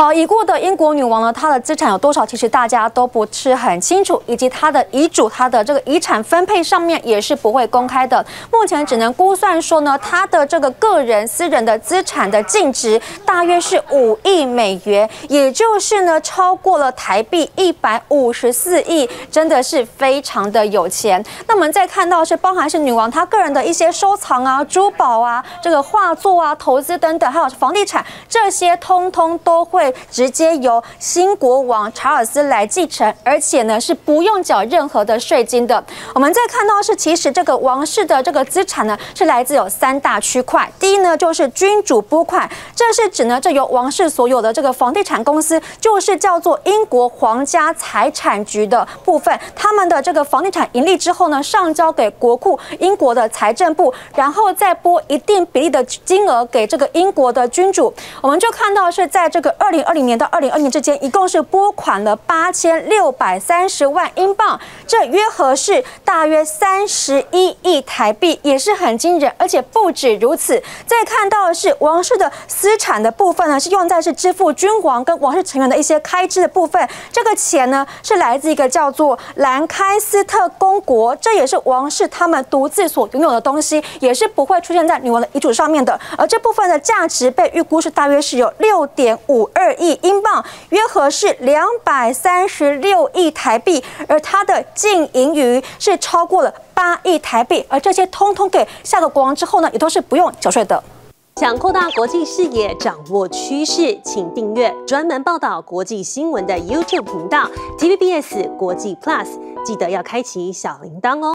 好，已故的英国女王呢，她的资产有多少，其实大家都不是很清楚，以及她的遗嘱、她的这个遗产分配上面也是不会公开的。目前只能估算说呢，她的这个个人私人的资产的净值大约是5亿美元，也就是呢超过了台币154亿，真的是非常的有钱。那我们再看到是包含是女王她个人的一些收藏啊、珠宝啊、这个画作啊、投资等等，还有房地产，这些通通都会直接由新国王查尔斯来继承，而且呢是不用缴任何的税金的。我们再看到是，其实这个王室的这个资产呢是来自有3大区块。第一呢就是君主拨款，这是指呢这由王室所有的这个房地产公司，就是叫做英国皇家财产局的部分，他们的这个房地产盈利之后呢上交给国库英国的财政部，然后再拨一定比例的金额给这个英国的君主。我们就看到是在这个2020年到2022年之间，一共是拨款了8630万英镑，这约合是大约31亿台币，也是很惊人。而且不止如此，再看到的是王室的私产的部分呢，是用在是支付君王跟王室成员的一些开支的部分。这个钱呢是来自一个叫做兰开斯特公国，这也是王室他们独自所拥有的东西，也是不会出现在女王的遗嘱上面的。而这部分的价值被预估是大约是有6.52亿英镑，约合是236亿台币，而它的净盈余是超过了8亿台币，而这些通通给下个国王之后呢，也都是不用缴税的。 想扩大国际视野，掌握趋势，请订阅专门报道国际新闻的 YouTube 频道 TVBS 国际 Plus， 记得要开启小铃铛哦。